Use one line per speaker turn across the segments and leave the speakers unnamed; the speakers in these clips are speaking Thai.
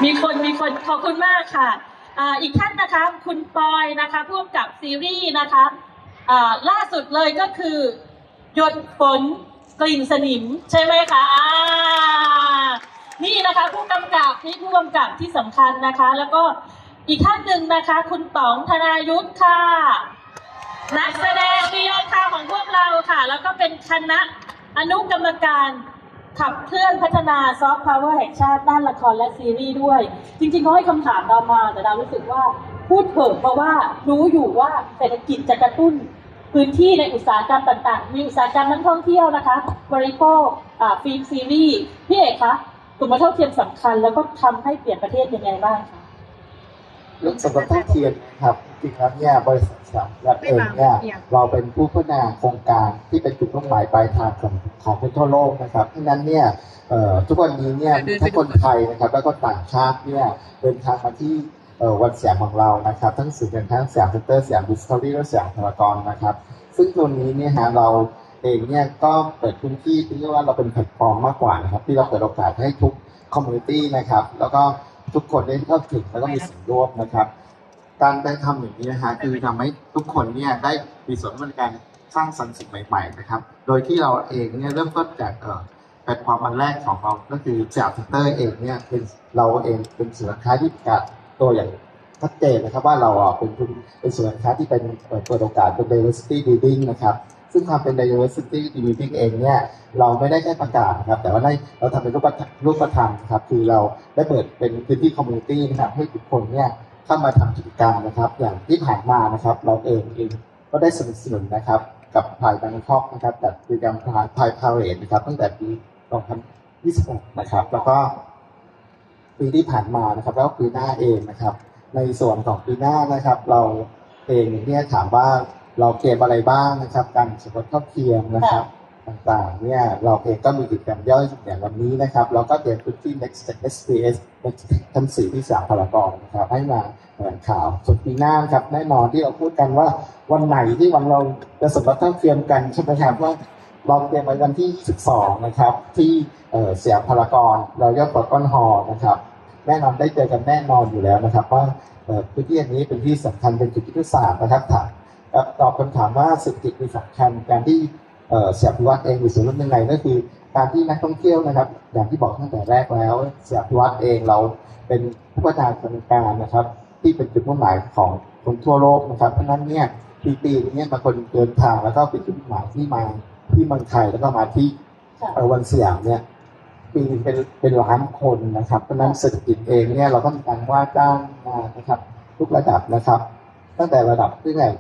มีคนขอบคุณมากค่ะอีกท่านนะคะคุณปอยนะคะผู้กำกับซีรีส์นะคะล่าสุดเลยก็คือหยดฝนกลิ่นสนิมใช่ไหมคะนี่นะคะผู้กำกับที่สำคัญนะคะแล้วก็อีกท่านหนึ่งนะคะคุณต๋องธนายุทธค่ะนักแสดงดียอดค่ะของพวกเราค่ะแล้วก็เป็นคณะอนุกรรมการขับเคลื่อนพัฒนาซอฟต์พาวเวอร์แห่งชาติด้านละครและซีรีส์ด้วยจริงๆเขาให้คำถามเรามาแต่เรารู้สึกว่าพูดเถอะเพราะว่ารู้อยู่ว่าเศรษฐกิจจะกระตุ้นพื้นที่ในอุตสาหกรรมต่างๆมีอุตสาหกรรมนักท่องเที่ยวนะคะบริโภคฟิล์มซีรีส์พี่เอกคะกลุ่มเท่าเทียมสำคัญแล้วก็ทำให้เปลี่ยนประเทศยังไงบ้างคะ
เรื่องสมรรถเทียมครับจริงๆแล้วเนี่ยบริษัทสามรัฐเองเนี่ยเราเป็นผู้พัฒนาโครงการที่เป็นจุดมุ่งหมายปลายทางของทั่วโลกนะครับดังนั้นเนี่ยทุกวันนี้เนี่ยทั้งคนไทยนะครับแล้วก็ต่างชาติเนี่ยเดินทางมาที่วันสยามของเรานะครับทั้งศูนย์การค้าสยามเซ็นเตอร์สยามดิสคัฟเวอรี่และสยามพารากอนนะครับซึ่งตัวนี้เนี่ยเราเองเนี่ยก็เปิดพื้นที่ที่เรียกว่าเราเป็นแพลตฟอร์มมากกว่านะครับที่เราเปิดโอกาสให้ทุกคอมมูนิตี้นะครับแล้วก็ทุกคนได้เข้าถึงแล้วก็มีส่วนร่วมนะครับการได้ทำอย่างนี้นะฮะคือทำให้ทุกคนเนี่ยได้มีส่วนร่วมในการสร้างสรรค์สิ่งใหม่ๆนะครับโดยที่เราเองเนี่ยเริ่มต้นจากแพลตฟอร์มอันแรกของเราก็คือสยามเซ็นเตอร์เองเนี่ยเป็นเราเองเป็นสินค้าที่ประกาศตัวอย่างชัดเจนนะครับว่าเราเป็นสินค้าที่เป็นเปิดโอกาสเป็น diversity building นะครับซึ่งความเป็น diversity building เองเนี่ยเราไม่ได้แค่ประกาศนะครับแต่ว่าเราทำเป็นรูปธรรมครับคือเราได้เปิดเป็นพื้นที่ community นะครับให้ทุกคนเนี่ยเข้ามาทำกิจกรรมนะครับอย่างที่ผ่านมานะครับเราเองก็ได้สนับสนุนนะครับกับพายแบงคอกนะครับจัดกิจกรรมพายพาเหรดนะครับตั้งแต่ปี2026นะครับแล้วก็ปีที่ผ่านมานะครับแล้วปีหน้าเองนะครับในส่วนของปีหน้านะครับเราเองเนี่ยถามว่าเราเตรียมอะไรบ้างนะครับการสมรสเท่าเทียมนะครับต่างๆเนี่ยเราเองก็มีกิจกรรมย่อยอย่างวันนี้นะครับเราก็เตรียมพื้นที่ Next SPS ชั้น 4ที่สยามพารากอนนะครับให้มาแถลงข่าวส่วนปีหน้าครับแน่นอนที่เราพูดกันว่าวันไหนที่วันเราจะสมรสเท่าเทียมกันใช่ไหมครับว่าเราเตรียมไว้วันที่12นะครับที่สยามพารากอนเรายอดปอก้อนฮอลนะครับแน่นอนได้เจอกันแน่นอนอยู่แล้วนะครับว่าพื้นที่อันนี้เป็นที่สำคัญเป็นจุดยุทธศาสตร์นะครับตอบคำถามว่าเศรษฐกิจมีสำคัญการที่สยามพิวัตรเองมีส่วนร่วมยังไงก็คือการที่นักท่องเที่ยวนะครับอย่างที่บอกตั้งแต่แรกแล้วสยามพิวัตรเองเราเป็นผู้พัฒนาโครงการนะครับที่เป็นจุดมุ่งหมายของคนทั่วโลกนะครับเพราะนั้นเนี่ยปีนี้มาคนเดินทางแล้วก็เป็นจุดมุ่งหมายที่มาที่เมืองไทยแล้วก็มาที่วันสยามเนี่ยปีเป็นล้านคนนะครับเพราะนั้นเศรษฐกิจเองเนี่ยเราก็มีการว่าจ้างมานะครับทุกระดับนะครับตั้งแต่ระดับที่ไหน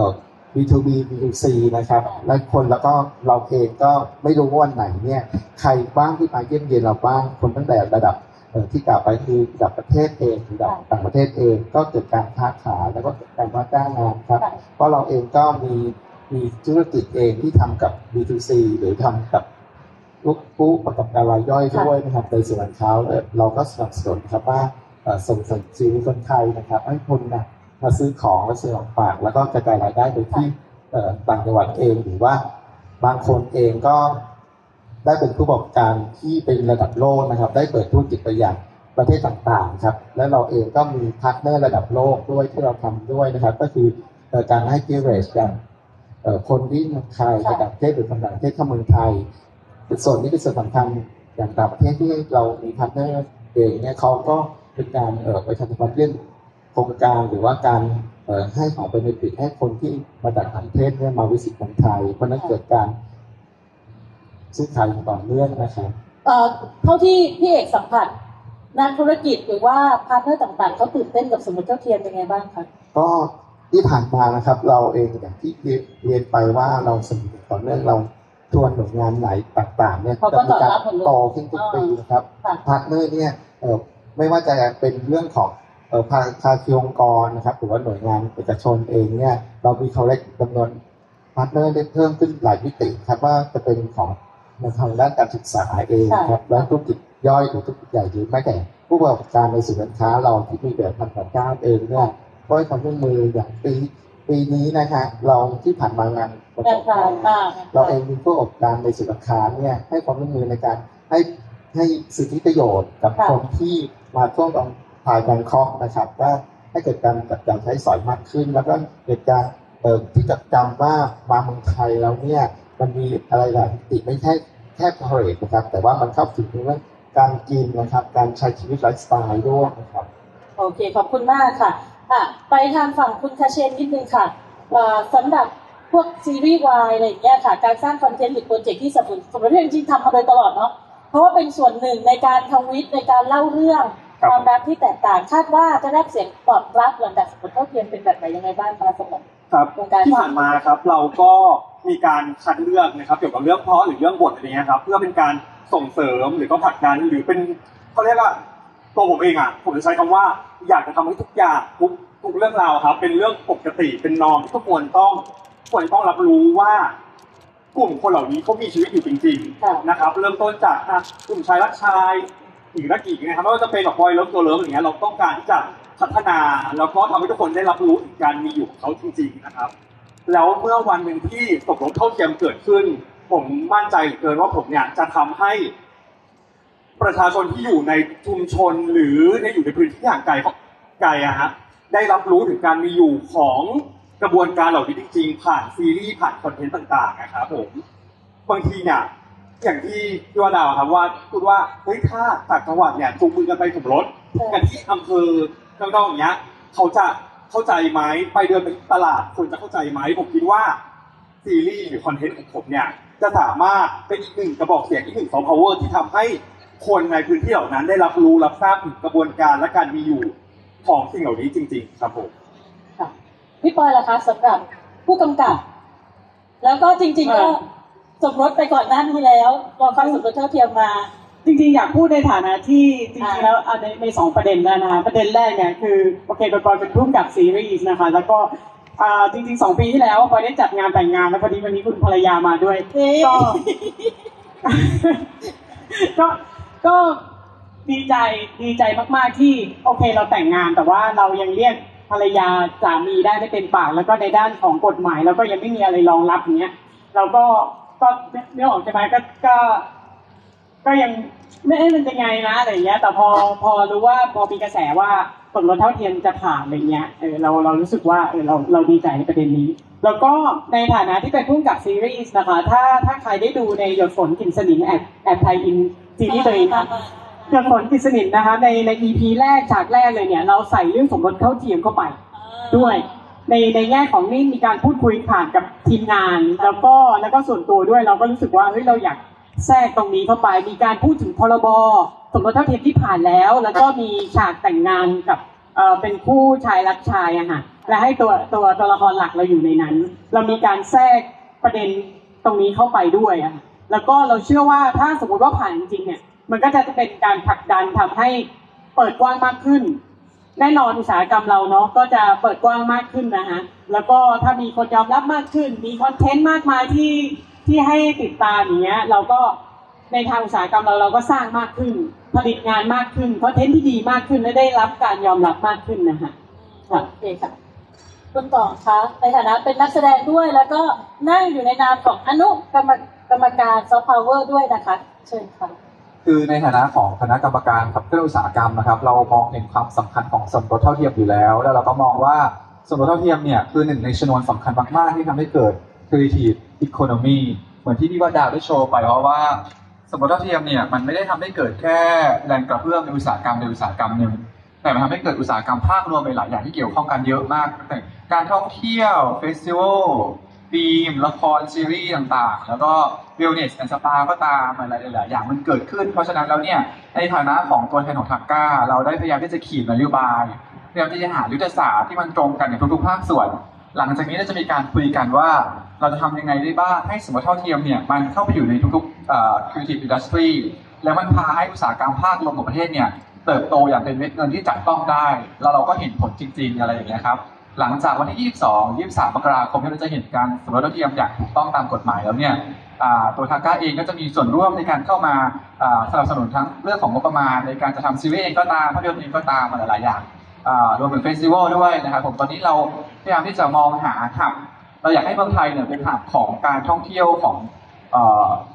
B2B B2C นะครับและคนแล้วก็เราเองก็ไม่รู้ว่าวันไหนเนี่ยใครบ้างที่มาเยี่ยมเยียนเราบ้างคนตั้งแต่ระดับที่กล่าวไปคือระดับประเทศเองระดับต่างประเทศเองก็เกิดการค้าขายแล้วก็เกิดการว่าจ้างงานครับเพราะเราเองก็มีธุรกิจเองที่ทำกับ B2C หรือทำกับผู้ประกอบการรายย่อยด้วยนะครับในส่วนเขาเราก็สนับสนุนครับว่าส่งเสริมชีวิตคนไทยนะครับให้คนมาซื้อของและซื้อของฝากแล้วก็กระจายรายได้โดยที่ต่างจังหวัดเองหรือว่าบางคนเองก็ได้เป็นผู้ประกอบการที่เป็นระดับโลกนะครับได้เปิดธุรกิจไปอย่างประเทศต่างๆครับและเราเองก็มีพาร์ทเนอร์ระดับโลกด้วยที่เราทำด้วยนะครับก็คือการให้กิเรจกันคนที่เมืองไทยระดับประเทศหรือต่างประเทศเข้าเมืองไทยส่วนนี้เป็นส่วนสำคัญอย่างต่างประเทศที่เรามีพาร์ทเนอร์เองเนี่ยเขาก็เป็นการไปทำเรื่องโครงการหรือว่าการให้ของเป็นปิดให้คนที่มาจากต่างประเทศเนี่ยมาวิสิตเมืองไทยเพราะนั้นเกิดการซื้อขายต่อเนื่องนะครับ
เท่าที่พี่เอกสัมผัสนักธุรกิจหรือว่าพาร์ทเนอร์ต่างๆเขาตื่นเต้นกับสมรสเท่าเทียมยังไงบ้างคะ
ก็ที่ผ่านมานะครับเราเองอย่างที่เรียนไปว่าเราสนับสนุนต่อเนื่องเราทวนหน่วยงานไหนต่างๆเนี่ยจะมีการโตขึ้นทุกปีนะครับพาร์ทเนอร์เนี่ยไม่ว่าจะเป็นเรื่องของภาคีองค์กรนะครับหรือว่าหน่วยงานเอกชนเองเนี่ยเรามีเขาเล็กจำนวนพาร์ทเนอร์ได้เพิ่มขึ้นหลายมิติครับว่าจะเป็นของในทางด้านการศึกษาเองครับและธุรกิจย่อยหรือธุรกิจใหญ่หรือแม้แต่ผู้ประกอบการในสินค้าเราที่มีแบบพันธุ์ก้าวเองเนี่ยก็ให้ความร่วมมืออย่างปีนี้นะคะเราที่ผ่านมางานเราเองมีผู้ประกอบการในสินค้าเนี่ยให้ความร่วมมือในการให้ให้สิทธิประโยชน์กับคนที่มาท่วงภายแบงคอกนะครับว่าให้เกิดการจับจ่ายใช้สอยมากขึ้น แล้วก็เกิดการที่จะจำว่ามาเมืองไทยแล้วเนี่ยมันมีอะไรหลายมิติไม่ใช่แค่พาเหรดนะครับแต่ว่ามันเข้าถึงเรื่องการกินนะครับการใช้ชีวิตไลฟ์สไตล์ด้วยนะครับ
โอเคขอบคุณมากค่ะไปทางฝั่งคุณคาเชนนิดนึงค่ะสำหรับพวกซีรีส์วายอะไรอย่างเงี้ยค่ะการสร้างคอนเทนต์หรือโปรเจกต์ที่สมรภูมิจริงๆทำมาโดยตลอดเนาะเพราะว่าเป็นส่วนหนึ่งในการทวิตในการเล่าเรื่องความรักที่แตกต่างคาดว่าจะได้เสียงตอบรับหลังจากสมรสเท่าเทียมเป็นแบบไหนยังไงบ้างคะสำหรับ
ครับที่ผ่านมาครับเราก็มีการคัดเลือกนะครับเกี่ยวกับเรื่องเพลาะหรือเรื่องบทอะไรเงี้ยครับเพื่อเป็นการส่งเสริมหรือก็ผลักดันหรือเป็นเขาเรียกว่าตัวผมเองผมจะใช้คำว่าอยากจะทำให้ทุกอย่างทุกเรื่องราวครับเป็นเรื่องปกติเป็นนอร์มที่ทุกคนต้องรับรู้ว่ากลุ่มคนเหล่านี้เขามีชีวิตอยู่จริงๆนะครับเริ่มต้นจากกลุ่มชายรักชายหญิงรักหญิงนะครับไม่ว่าจะเป็นแบบบอยเลิฟตัวเลิฟอย่างเงี้ยเราต้องการที่จะพัฒนาแล้วก็ทำให้ทุกคนได้รับรู้ถึงการมีอยู่ของเขาจริงๆนะครับแล้วเมื่อวันหนึ่งที่สมรสเท่าเทียมเกิดขึ้นผมมั่นใจเหลือเกินว่าผมเนี่ยจะทำให้ประชาชนที่อยู่ในชุมชนหรืออยู่ในพื้นที่ห่างไกลได้รับรู้ถึงการมีอยู่ของกระบวนการเหล่านี้จริงๆผ่านซีรีส์ผ่านคอนเทนต์ต่างๆนะครับผมบางทีเนี่ยอย่างที่พี่วดาวครับว่าพูดว่าเฮ้ยถ้าต่างจังหวัดเนี่ยจูงมือกันไปสมรสกันที่อำเภอน้องๆอย่างเงี้ยเขาจะเข้าใจไหมไปเดินไปตลาดคนจะเข้าใจไหมผมคิดว่าซีรีส์หรือคอนเทนต์ของผมเนี่ยจะสามารถเป็นอีกหนึ่งกระบอกเสียงอีกหนึ่งซอฟต์พาวเวอร์ที่ทำให้คนในพื้นที่เหล่านั้นได้รับรู้รับทราบถึงกระบวนการและการมีอยู่ของสิ่งเหล่านี้จริงๆครับผม
ค่ะพี่ปอยล่ะคะสำหรับผู้กำกับแล้วก็จริงๆก็สมรสไปก่อนหน้านี้แล้วเราฟังสมรสเท่าเทียมมา
จริงๆอยากพูดในฐานะที่จริงๆแล้วในสองประเด็นนะคะประเด็นแรกเนี่ยคือโอเคปอยเป็นผู้กำกับซีรีส์นะคะแล้วก็จริงๆ2 ปีที่แล้วปอยได้จัดงานแต่งงานแล้วพอดีวันนี้คุณภรรยามาด้วยก็ดีใจมากๆที่โอเคเราแต่งงานแต่ว่าเรายังเรียกภรรยาสามีได้ไม่เต็มปากแล้วก็ในด้านของกฎหมายแล้วก็ยังไม่มีอะไรรองรับอย่างเงี้ยเราก็เรื่องออกใช่ไหมก็ยังไม่มันยังไงนะอะไรเงี้ยแต่พอรู้ว่าพอมีกระแสว่าสมรสเท่าเทียมจะผ่านอะไรเงี้ยเรารู้สึกว่าเราดีใจในประเด็นนี้แล้วก็ในฐานะที่เป็นผู้กำกับซีรีส์นะคะถ้าใครได้ดูในหยดฝนกลิ่นสนิมแอบไทยอินซีรีส์ตัวเองค่ะหยดฝนกลิ่นสนิมนะคะใน EP แรกฉากแรกเลยเนี่ยเราใส่เรื่องสมรสเท่าเทียมเข้าไปด้วยในแง่ของนี่มีการพูดคุยผ่านกับทีมงานแล้วก็ส่วนตัวด้วยเราก็รู้สึกว่าเฮ้ยเราอยากแทรกตรงนี้เข้าไปมีการพูดถึงพรบสมรสเท่าเทียมที่ผ่านแล้วก็มีฉากแต่งงานกับเป็นคู่ชายรักชายค่ะและให้ตัวละครหลักเราอยู่ในนั้นเรามีการแทรกประเด็นตรงนี้เข้าไปด้วยแล้วก็เราเชื่อว่าถ้าสมมติว่าผ่านจริงๆเนี่ยมันก็จะเป็นการผลักดันทำให้เปิดกว้างมากขึ้นแน่นอนอุตสาหกรรมเราเนาะก็จะเปิดกว้างมากขึ้นแล้วก็ถ้ามีคนยอมรับมากขึ้นมีคอนเทนต์มากมายที่ให้ติดตามอย่างเงี้ยเราก็ในทางอุตสาหกรรมเราก็สร้างมากขึ้นผลิตงานมากขึ้นคอนเทนต์ที่ดีมากขึ้นและได้รับการยอมรับมากขึ้น
โอเคค่ะคุณต่อคะในฐานะเป็นนักแสดงด้วยแล้วก็นั่งอยู่ในนามของอนุกรรมการซอฟต์พาวเวอร์ด้วยนะคะเชิญค่ะ
คือในฐานะของคณะกรรมการขับเคลื่อนอุตสาหกรรมนะครับเรามองเห็นความสำคัญของสมรสเท่าเทียมอยู่แล้วเราก็มองว่าสมรสเท่าเทียมเนี่ยคือหนึ่งในชนวนสำคัญมากๆที่ทำให้เกิด creative economy เหมือนที่พี่วดาวได้โชว์ไปเพราะว่าสมรสเท่าเทียมเนี่ยมันไม่ได้ทำให้เกิดแค่แรงกระเพื่อมในอุตสาหกรรมหนึ่งแต่มันทำให้เกิดอุตสาหกรรมภาครวมไปหลายอย่างที่เกี่ยวข้องกันเยอะมากแต่การท่องเที่ยวเฟสติวัลฟิล์มละครซีรีส์ต่างๆแล้วก็ wellness and spa ก็ตามอะไรหลายๆอย่างมันเกิดขึ้นเพราะฉะนั้นแล้วเนี่ยในฐานะของตัวแทนของทักก้าเราได้พยายามที่จะขีดนโยบายพยายามที่จะหายุทธศาสตร์ที่มันตรงกันในทุกๆภาคส่วนหลังจากนี้เราจะมีการคุยกันว่าเราจะทำยังไงได้บ้างให้สมรสเท่าเทียมเนี่ยมันเข้าไปอยู่ในทุกๆcreative industry แล้วมันพาให้อุตสาหกรรมภาครวมของประเทศเนี่ยเติบโตอย่างเป็นเม็ดเงินที่จับต้องได้แล้วเราก็เห็นผลจริงๆอะไรอย่างเงี้ยครับหลังจากวันที่23 มกราคมที่เราจะเห็นการสมรสเท่าเทียมอย่างถูกต้องตามกฎหมายแล้วเนี่ยตัวทาก้าเองก็จะมีส่วนร่วมในการเข้ามาสนับสนุนทั้งเรื่องของงบประมาณในการจะทำซีรีส์เองก็ตามภาพยนตร์เองก็ตามหลายๆอย่างรวมถึงเฟสติวัลด้วยนะครับผมตอนนี้เราพยายามที่จะมองหาหับเราอยากให้เมืองไทยเนี่ยเป็นหับของการท่องเที่ยวของ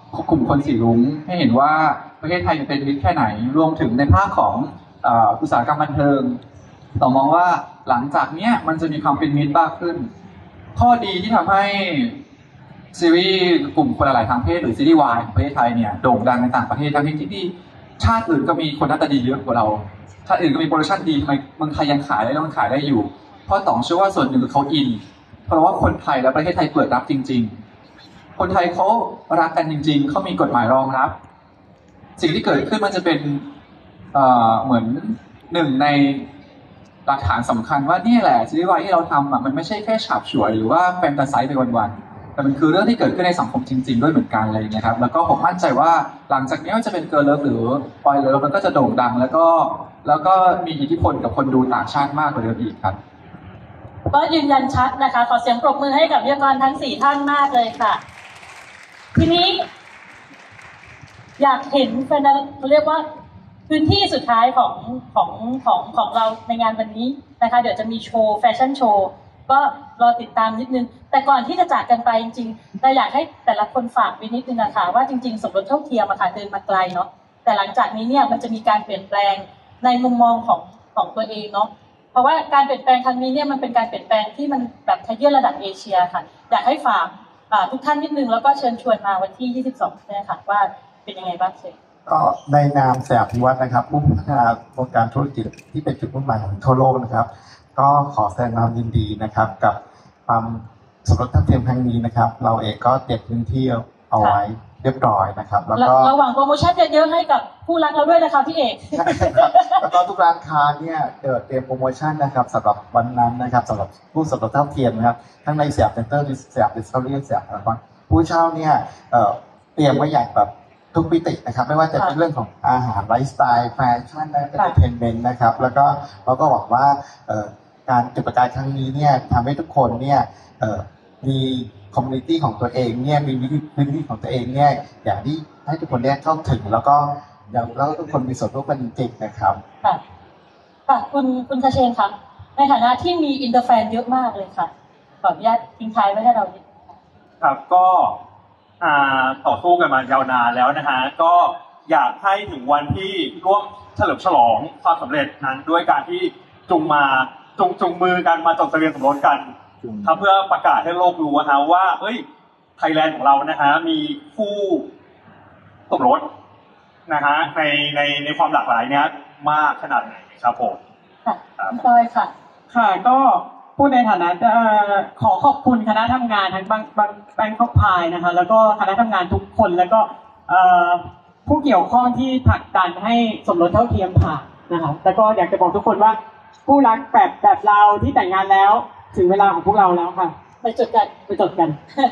กลุ่มคนสีรุ้งให้เห็นว่าประเทศไทยเป็นมิตรแค่ไหนรวมถึงในภาคของอุตสาหกรรมบันเทิงเรามองว่าหลังจากเนี้ยมันจะมีความเป็นมิตรมากขึ้นข้อดีที่ทำให้ซีรีส์กลุ่มคนหลายทางเพศหรือซีรีส์วายของประเทศไทยเนี่ยโด่งดังในต่างประเทศทั้งที่ชาติอื่นก็มีคนหน้าตาดีเยอะกว่าเราชาติอื่นก็มีโปรดักชั่นดีทำไมเมืองไทยยังขายได้แล้วมันขายได้อยู่เพราะต๋องเชื่อว่าส่วนหนึ่งคือเขาอินเพราะว่าคนไทยและประเทศไทยเปิดรับจริงๆคนไทยเขารักกันจริงๆเขามีกฎหมายรองรับสิ่งที่เกิดขึ้นมันจะเป็นเหมือนหนึ่งในหลักฐานสำคัญว่านี่แหละซีรีส์วายที่เราทำมันไม่ใช่แค่ฉาบฉวยหรือว่าแฟนตาซีไปวันๆแต่มันคือเรื่องที่เกิดขึ้นในสังคมจริงๆด้วยเหมือนกันอะไรอย่างเงี้ยครับแล้วก็ผมมั่นใจว่าหลังจากนี้ว่าจะเป็นเกิร์ลเลิฟหรือบอยเลิฟมันก็จะโด่งดังแล้วก็มีอิทธิพลกับคนดูต่างชาติมากกว่าเดิมอีกครับ
ก็ยืนยันชัดนะคะขอเสียงปรบมือให้กับวิทยากรทั้ง4ท่านมากเลยค่ะทีนี้อยากเห็นเป็นเรียกว่าพื้นที่สุดท้ายของเราในงานวันนี้นะคะเดี๋ยวจะมีโชว์แฟชั่นโชว์ก็รอติดตามนิดนึงแต่ก่อนที่จะจากกันไปจริงๆเราอยากให้แต่ละคนฝากไว้นิดนึงนะคะว่าจริงๆสมรสเท่าเทียมอะค่ะเดินมาไกลเนาะแต่หลังจากนี้เนี่ยมันจะมีการเปลี่ยนแปลงในมุมมองของตัวเองเนาะเพราะว่าการเปลี่ยนแปลงครั้งนี้เนี่ยมันเป็นการเปลี่ยนแปลงที่มันแบบทะเยอระดับเอเชียค่ะอยากให้ฝากทุกท่านนิดนึงแล้วก็เชิญชวนมาวันที่22เนี่ยค่ะว่าเป็นยังไงบ้างเชิญ
ก็ในนามสยามพิวัฒน์นะครับผู้พัฒนาวงการธุรกิจที่เป็นจุดมุ่งหมายของทั่วโลกนะครับก็ขอแสดงความยินดีนะครับกับความสมรสเท่าเทียมครั้งนี้นะครับเราเองก็เตรียมพื้นที่เอาไว้เรียบร้อยนะครับแล้วก็
ระหว่างโปรโมชั่นเยอะๆให้กับผู้รักเราด้วยนะคะพี่เอก
แล้วก็ทุกร้านค้าเนี่ยเตรียมโปรโมชั่นนะครับสำหรับวันนั้นนะครับสำหรับผู้สมรสเท่าเทียมนะครับทั้งในสยามเซ็นเตอร์สยามดิสคัฟเวอรี่สยามพารากอนผู้เช่าเนี่ยเตรียมไว้อย่างแบบทุกมิตินะครับไม่ว่าจะเป็นเรื่องของอาหารไลฟ์สไตล์แฟชั่นและเอนเตอร์เทนเมนต์นะครับแล้วก็เราก็หวังว่าการจุดประกายครั้งนี้เนี่ยทำให้ทุกคนเนี่ยมีคอมมูนิตี้ของตัวเองเนี่ยมีพื้นที่ของตัวเองเนี่ยอย่างที่ให้ทุกคนเนี่ยเข้าถึงแล้วก็ทุกคนมีส่วนร่วมกันจริงๆนะครับ
ค่ะคุณคเชนครับในฐานะที่มีอินเตอร์แฟนเยอะมากเลยค่ะขออนุญาตทิ้งท้ายไว้ให้เรานิด
ครับก็ต่อสู้กันมายาวนานแล้วนะฮะก็อยากให้ถึงวันที่ร่วมเฉลิมฉลองความสำเร็จนั้นด้วยการที่จุงมือกันมาจดทะเบียนสมรสกันเพื่อประกาศให้โลกรู้นะว่าเฮ้ยไทยแลนด์ของเรานะฮะมีคู่สมรสนะฮะในความหลากหลายเนี้ยมากขนาดไหนครับผม
ค่ะพี่ต้อยค่ะ
ค่ะก็พูดในฐานะขอขอบคุณคณะทำงานทั้งแบงคอกพายนะคะแล้วก็คณะทำงานทุกคนแล้วก็ผู้เกี่ยวข้องที่ผลักดันให้สมรสเท่าเทียมผ่านนะคะแล้วก็อยากจะบอกทุกคนว่าผู้รักแบบเราที่แต่งงานแล้วถึงเวลาของพวกเราแล้วค่ะ
ไปจดกัน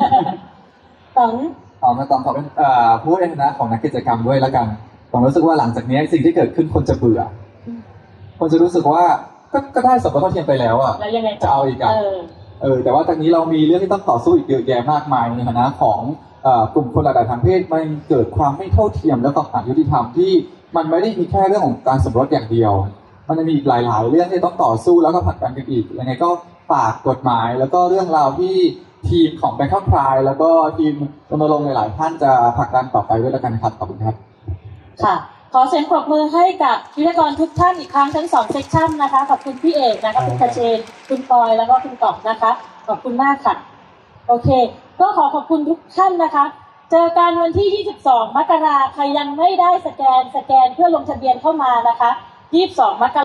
ต้องขอเป็นผู้ในฐานะของนักกิจกรรมด้วยแล้วกันผมรู้สึกว่าหลังจากนี้สิ่งที่เกิดขึ้นคนจะเบื่อคนจะรู้สึกว่าก็ได้สมรสเท่าเทียมไปแล้วอ่ะ
แล้วยังไง
จะเอาอีกอ่ะแต่ว่าตอนนี้เรามีเรื่องที่ต้องต่อสู้อีกเยอะแยะมากมายในฐานะของกลุ่มคนหลากหลายทางเพศมันเกิดความไม่เท่าเทียมและความอายุติธรรมที่มันไม่ได้มีแค่เรื่องของการสมรสอย่างเดียวมันจะมีอีกหลายๆเรื่องที่ต้องต่อสู้แล้วก็ผลักดันกันอีกยังไงก็ฝากกฎหมายแล้วก็เรื่องราวที่ทีมของแบงค์พายแล้วก็ทีมรณรงค์หลายๆท่านจะผลักดันต่อไปด้วยแล้วกันครับขอบคุณครับ
ค่ะขอเสียงปรบมือให้กับวิทยากรทุกท่านอีกครั้งทั้ง2เซสชั่นนะคะขอบคุณพี่เอกนะคะคุณคเชนคุณปอยแล้วก็คุณต๋องนะคะขอบคุณมากค่ะโอเคก็ขอบคุณทุกท่านนะคะเจอกันวันที่22 มกราคมใครยังไม่ได้สแกนเพื่อลงทะเบียนเข้ามานะคะ22 มกราคม